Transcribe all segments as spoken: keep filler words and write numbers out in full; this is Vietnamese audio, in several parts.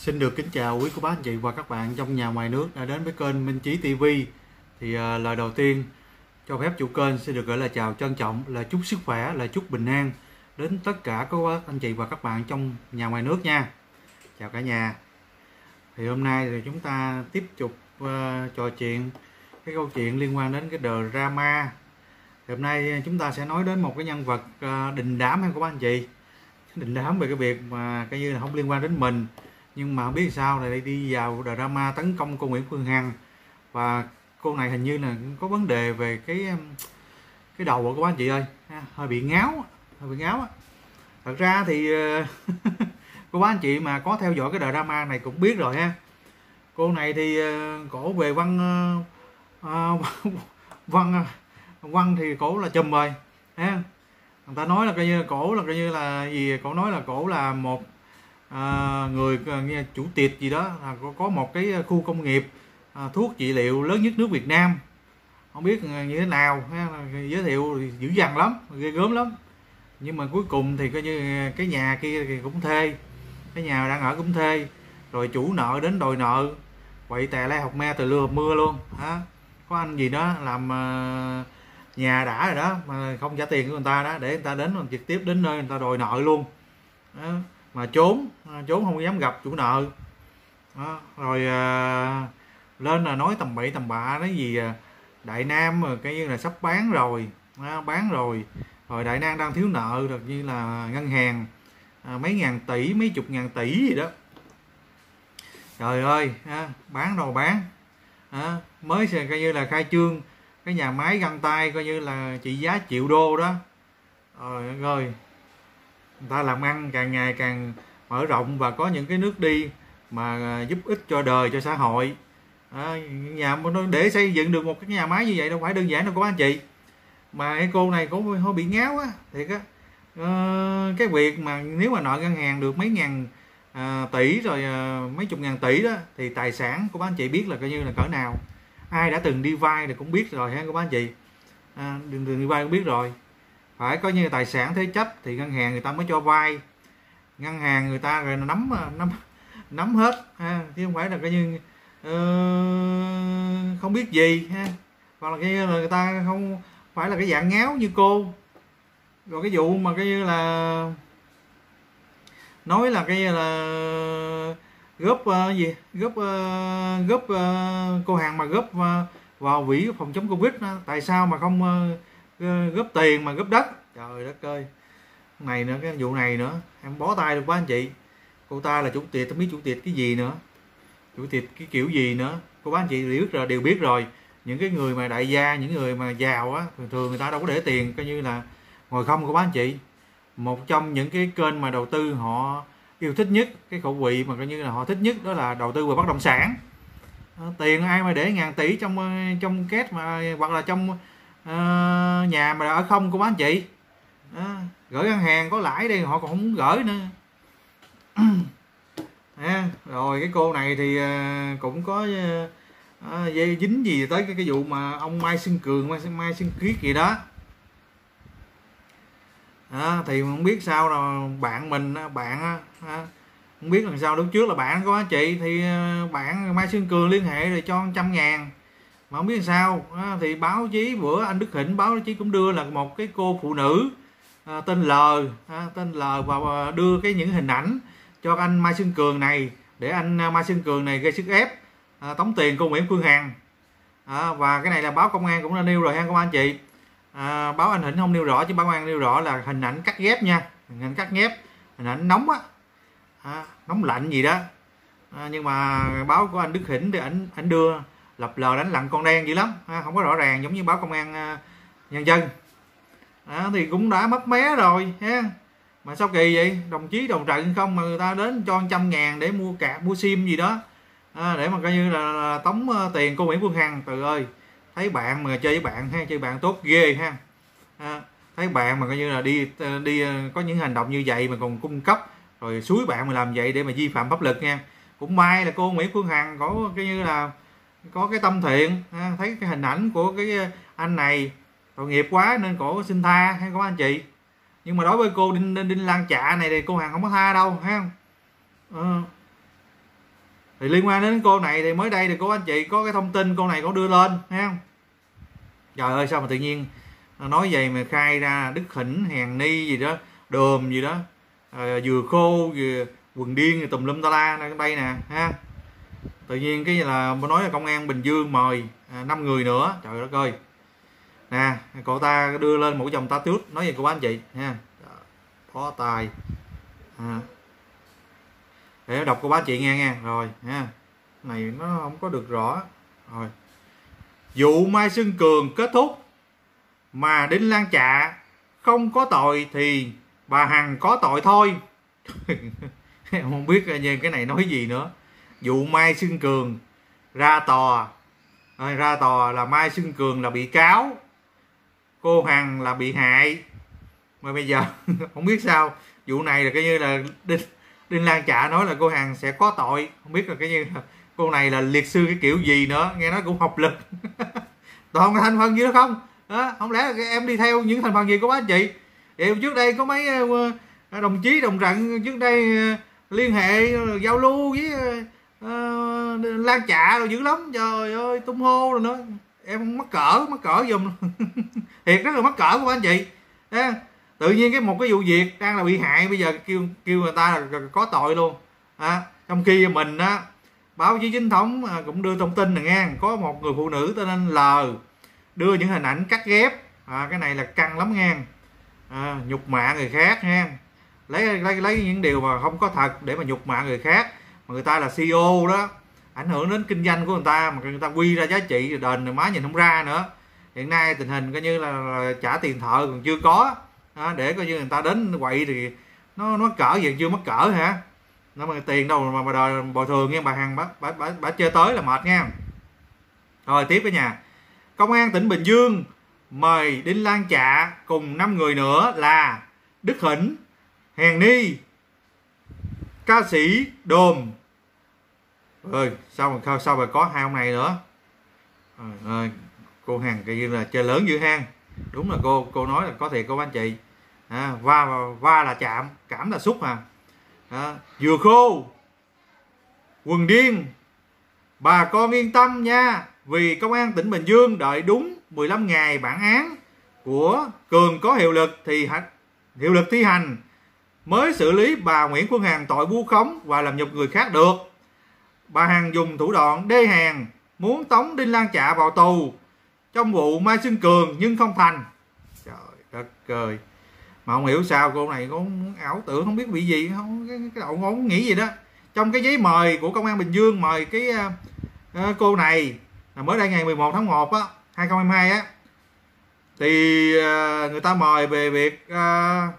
Xin được kính chào quý cô bác anh chị và các bạn trong nhà ngoài nước đã đến với kênh Minh Chí ti vi. Thì uh, lời đầu tiên cho phép chủ kênh xin được gửi lời chào trân trọng, là chúc sức khỏe, là chúc bình an đến tất cả các bác anh chị và các bạn trong nhà ngoài nước nha. Chào cả nhà. Thì hôm nay thì chúng ta tiếp tục uh, trò chuyện cái câu chuyện liên quan đến cái drama. Thì hôm nay chúng ta sẽ nói đến một cái nhân vật uh, đình đám hay các bác anh chị. Đình đám về cái việc mà coi như là không liên quan đến mình, nhưng mà không biết sao này đi vào drama tấn công cô Nguyễn Phương Hằng, và cô này hình như là có vấn đề về cái cái đầu của các anh chị ơi, hơi bị ngáo, hơi bị ngáo. Thật ra thì cô bác anh chị mà có theo dõi cái drama này cũng biết rồi ha. Cô này thì cổ về văn uh, văn văn thì cổ là chùm rồi ha. Người ta nói là coi như cổ là coi như là gì, cổ nói là cổ là một À, người nghe chủ tịch gì đó, là có, có một cái khu công nghiệp à, thuốc trị liệu lớn nhất nước Việt Nam, không biết như thế nào ha, giới thiệu dữ dằn lắm, ghê gớm lắm. Nhưng mà cuối cùng thì coi như cái nhà kia thì cũng thuê, cái nhà đang ở cũng thuê, rồi chủ nợ đến đòi nợ, quậy tè le học me từ lưa mưa luôn ha. Có anh gì đó làm uh, nhà đã rồi đó mà không trả tiền của người ta đó, để người ta đến trực tiếp đến nơi người ta đòi nợ luôn đó. Mà trốn trốn không dám gặp chủ nợ đó. Rồi à, lên là nói tầm bậy tầm bạ cái gì à, Đại Nam rồi cái như là sắp bán rồi à, bán rồi rồi Đại Nam đang thiếu nợ được như là ngân hàng à, mấy ngàn tỷ mấy chục ngàn tỷ gì đó. Trời ơi à, bán đâu bán à, mới coi như là khai trương cái nhà máy găng tay coi như là trị giá triệu đô đó. Trời ơi, người ta làm ăn càng ngày càng mở rộng và có những cái nước đi mà giúp ích cho đời, cho xã hội à, nhà để xây dựng được một cái nhà máy như vậy đâu phải đơn giản đâu các anh chị. Mà cái cô này có hơi bị ngáo á thiệt á. À, cái việc mà nếu mà nợ ngân hàng được mấy ngàn à, tỷ rồi à, mấy chục ngàn tỷ đó thì tài sản của các anh chị biết là coi như là cỡ nào. Ai đã từng đi vay thì cũng biết rồi ha các anh chị. À, đừng từng đi vay cũng biết rồi, phải có như tài sản thế chấp thì ngân hàng người ta mới cho vay. Ngân hàng người ta rồi nắm nắm nắm hết ha, chứ không phải là coi như uh, không biết gì ha, hoặc là cái là người ta không phải là cái dạng ngáo như cô. Rồi cái vụ mà coi như là nói là cái là góp uh, gì góp uh, góp uh, cô Hằng mà góp uh, vào quỹ phòng chống Covid đó. Tại sao mà không uh, góp tiền mà góp đất? Trời đất ơi, này nữa, cái vụ này nữa em bó tay được quá anh chị. Cô ta là chủ tịch, không biết chủ tịch cái gì nữa, chủ tịch cái kiểu gì nữa. Cô bác anh chị đều biết rồi, đều biết rồi. Những cái người mà đại gia, những người mà giàu á, thường thường người ta đâu có để tiền coi như là ngồi không. Cô bác anh chị, một trong những cái kênh mà đầu tư họ yêu thích nhất, cái khẩu vị mà coi như là họ thích nhất đó là đầu tư vào bất động sản. À, tiền ai mà để ngàn tỷ trong trong két mà hoặc là trong uh, nhà mà ở không cô bác anh chị. À, gửi ngân hàng có lãi đây họ còn không muốn gửi nữa. À, rồi cái cô này thì uh, cũng có uh, dây dính gì tới cái, cái vụ mà ông Mai Xuân Cường, Mai, Mai Xuân Kiết gì đó. À, thì không biết sao rồi bạn mình bạn à, không biết làm sao. Lúc trước là bạn có chị thì bạn Mai Xuân Cường liên hệ rồi cho một trăm ngàn, mà không biết sao à, thì báo chí bữa anh Đức Hạnh báo chí cũng đưa là một cái cô phụ nữ à, tên L à, tên L và đưa cái những hình ảnh cho anh Mai Xuân Cường này để anh Mai Xuân Cường này gây sức ép à, tống tiền cô Nguyễn Phương Hằng à, và cái này là báo công an cũng đã nêu rồi ha các anh chị. À, báo anh Hạnh không nêu rõ chứ báo công an nêu rõ là hình ảnh cắt ghép nha, hình ảnh cắt ghép, hình ảnh nóng á, à, nóng lạnh gì đó. À, nhưng mà báo của anh Đức Hạnh thì ảnh ảnh đưa lập lờ đánh lặng con đen dữ lắm, à, không có rõ ràng giống như báo công an à, nhân dân. À, thì cũng đã mất mé rồi ha. Mà sao kỳ vậy, đồng chí đồng trận không mà người ta đến cho một trăm ngàn để mua cạc mua sim gì đó à, để mà coi như là, là tống tiền cô Nguyễn Phương Hằng. Trời ơi, thấy bạn mà chơi với bạn ha, chơi bạn tốt ghê ha. À, thấy bạn mà coi như là đi đi có những hành động như vậy mà còn cung cấp rồi suối bạn mà làm vậy để mà vi phạm pháp luật nha. Cũng may là cô Nguyễn Phương Hằng có cái như là có cái tâm thiện ha, thấy cái hình ảnh của cái anh này tội nghiệp quá nên cổ xin tha hay có anh chị. Nhưng mà đối với cô Đinh Đinh, Đinh Lan Chạ này thì cô Hằng không có tha đâu ha. Ừ. Thì liên quan đến cô này thì mới đây thì cô anh chị có cái thông tin cô này có đưa lên thấy không? Trời ơi sao mà tự nhiên nói vậy mà khai ra Đức Hỉnh, Hèn Ni gì đó, Đờm gì đó, à, dừa khô, dừa, quần điên, tùm lum ta la đây nè ha. Tự nhiên cái là nói là công an Bình Dương mời à, năm người nữa, trời đất ơi. Nè, cậu ta đưa lên một dòng ta tước nói về cô anh chị ha. Phó tài. À. Để đọc cô bác chị nghe nghe rồi ha. Này nó không có được rõ. Rồi. Vụ Mai Xuân Cường kết thúc mà Đinh Lan Chạ không có tội thì bà Hằng có tội thôi. Em không biết như cái này nói gì nữa. Vụ Mai Xuân Cường ra tòa, ra tòa là Mai Xuân Cường là bị cáo, cô Hằng là bị hại. Mà bây giờ không biết sao vụ này là coi như là Đinh, Đinh Lan Chạ nói là cô Hằng sẽ có tội, không biết là cái như là cô này là liệt sư cái kiểu gì nữa, nghe nói cũng học lực. Toàn thành phần gì đó không đó, không lẽ em đi theo những thành phần gì của bác chị? Vậy trước đây có mấy đồng chí đồng trận trước đây liên hệ giao lưu với uh, Lan Chạ rồi dữ lắm, trời ơi tung hô rồi nữa, em mắc cỡ mắc cỡ dùm. Thiệt rất là mắc cỡ của anh chị. Đó. Tự nhiên cái một cái vụ việc đang là bị hại bây giờ kêu kêu người ta là có tội luôn. À, trong khi mình á, báo chí chính thống cũng đưa thông tin này nghe, có một người phụ nữ tên anh L đưa những hình ảnh cắt ghép, à, cái này là căng lắm nghe, à, nhục mạ người khác nha, lấy lấy lấy những điều mà không có thật để mà nhục mạ người khác, mà người ta là xê e ô đó, ảnh hưởng đến kinh doanh của người ta, mà người ta quy ra giá trị đền rồi má nhìn không ra nữa. Hiện nay tình hình coi như là, là trả tiền thợ còn chưa có, à, để coi như người ta đến quậy thì nó nó cỡ gì chưa mắc cỡ hả? Nó mà tiền đâu mà mà đòi bồi thường nha bà Hằng, bà, bà, bà, bà chơi tới là mệt nha. Rồi tiếp với nhà. Công an tỉnh Bình Dương mời Đinh Lan Chạ cùng năm người nữa là Đức Hỉnh, Hèn Ni, ca sĩ Đờm. Ơi sao mà sao mà có hai ông này nữa? À, cô Hằng cái như là chơi lớn dữ hang. Đúng là cô cô nói là có thiệt cô anh chị. À, va va là chạm, cảm là xúc à. À, dừa khô, quần điên, bà con yên tâm nha, vì công an tỉnh Bình Dương đợi đúng mười lăm ngày bản án của Cường có hiệu lực thì hiệu lực thi hành mới xử lý bà Nguyễn Phương Hằng tội vu khống và làm nhục người khác được. Bà Hằng dùng thủ đoạn đê hèn muốn tống Đinh Lan Chạ vào tù trong vụ Mai Xuân Cường nhưng không thành. Trời đất ơi, mà không hiểu sao cô này có ảo tưởng không biết bị gì không, cái, cái đầu ngón nghĩ gì đó. Trong cái giấy mời của công an Bình Dương mời cái uh, cô này là mới đây ngày mười một tháng một á hai không hai hai á, thì uh, người ta mời về việc uh,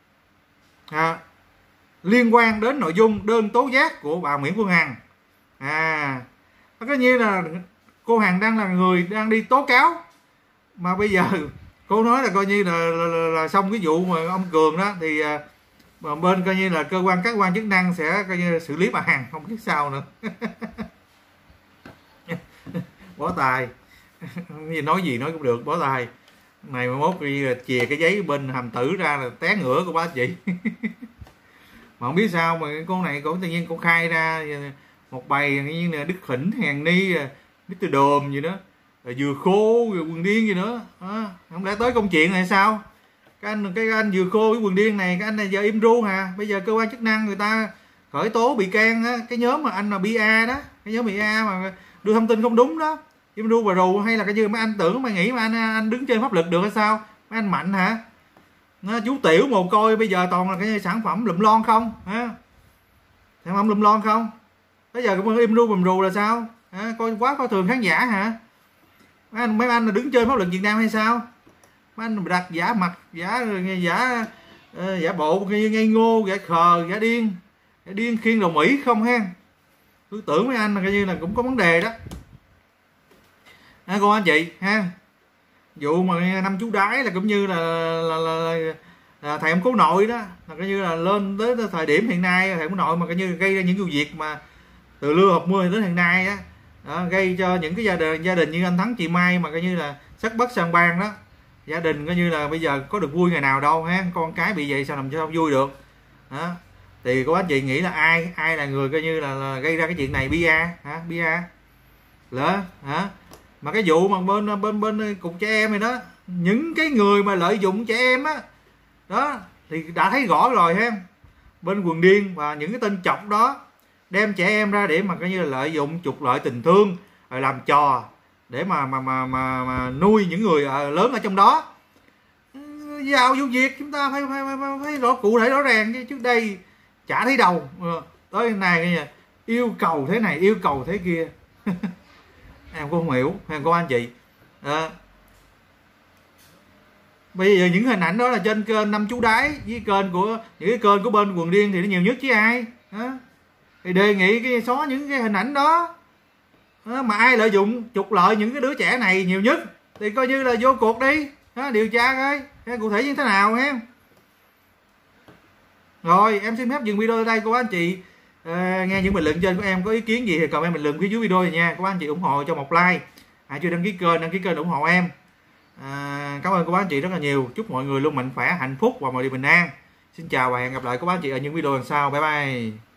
uh, liên quan đến nội dung đơn tố giác của bà Nguyễn Phương Hằng. À, có như là cô Hằng đang là người đang đi tố cáo, mà bây giờ cô nói là coi như là, là, là, là xong cái vụ mà ông Cường đó thì mà bên coi như là cơ quan các quan chức năng sẽ coi như là xử lý bà Hằng, không biết sao nữa. Bó tài. Nói gì nói cũng được, bó tài này mà mốt đi là chìa cái giấy bên hàm tử ra là té ngửa của bác chị. Mà không biết sao mà cô này cũng tự nhiên cô khai ra một bài như là Đức Hỉnh, Hèn Ni, mít tơ Đờm gì đó, dừa khô, rồi quần điên gì nữa. À, không lẽ tới công chuyện này sao? Cái anh cái anh dừa khô với quần điên này, cái anh này giờ im ru hà. Bây giờ cơ quan chức năng người ta khởi tố bị can á, cái nhóm mà anh là bê a đó, cái nhóm bê a mà đưa thông tin không đúng đó, im ru và rù, hay là cái như mấy anh tưởng mấy nghĩ mà anh anh đứng trên pháp luật được hay sao? Mấy anh mạnh hả? Nó chú Tiểu Mồ Côi bây giờ toàn là cái sản phẩm lụm lon không ha? Sản phẩm lụm lon không? Bây giờ cũng im ru bầm rù là sao? À, coi quá coi thường khán giả hả? Mấy anh, mấy anh là đứng chơi pháp luật Việt Nam hay sao? Mấy anh đặt giả mặt, giả giả uh, giả bộ ngây, ngây ngô, giả khờ, giả điên, giả điên khiên đầu Mỹ không ha? Tôi tưởng mấy anh là coi như là cũng có vấn đề đó. À, cô anh chị ha, vụ mà năm chú đái là cũng như là là, là, là, là thầy ông cố nội đó, là coi như là lên tới thời điểm hiện nay thầy ông nội mà coi như gây ra những vụ việc mà từ lưa học mưa đến hiện nay á, đó, gây cho những cái gia đình gia đình như anh Thắng chị Mai mà coi như là sắc bất sang bang đó, gia đình coi như là bây giờ có được vui ngày nào đâu ha, con cái bị vậy sao làm sao vui được đó. Thì cô bác anh chị nghĩ là ai ai là người coi như là, là gây ra cái chuyện này? Bia hả? Bia lỡ hả? Mà cái vụ mà bên bên bên cục trẻ em này đó, những cái người mà lợi dụng trẻ em á đó thì đã thấy rõ rồi ha. Bên quần điên và những cái tên chọc đó đem trẻ em ra để mà coi như là lợi dụng trục lợi tình thương, rồi làm trò để mà mà mà mà, mà nuôi những người lớn ở trong đó. Vào vụ việc chúng ta phải phải, phải, phải rõ cụ thể rõ ràng, chứ trước đây chả thấy đâu, tới này yêu cầu thế này yêu cầu thế kia. Em cũng không hiểu em cô anh chị à. Bây giờ những hình ảnh đó là trên kênh Năm Chú Đáy với kênh của những cái kênh của bên quần điên thì nó nhiều nhất chứ ai đó. Thì đề nghị cái xóa những cái hình ảnh đó, đó mà ai lợi dụng trục lợi những cái đứa trẻ này nhiều nhất thì coi như là vô cuộc đi đó, điều tra coi cụ thể như thế nào em. Rồi em xin phép dừng video ở đây cô anh chị. À, nghe những bình luận trên của em có ý kiến gì thì comment bình luận phía dưới video này nha. Các anh chị ủng hộ cho một like, ai chưa đăng ký kênh đăng ký kênh ủng hộ em. À, cảm ơn các anh chị rất là nhiều. Chúc mọi người luôn mạnh khỏe, hạnh phúc và mọi điều bình an. Xin chào và hẹn gặp lại các anh chị ở những video lần sau. Bye bye.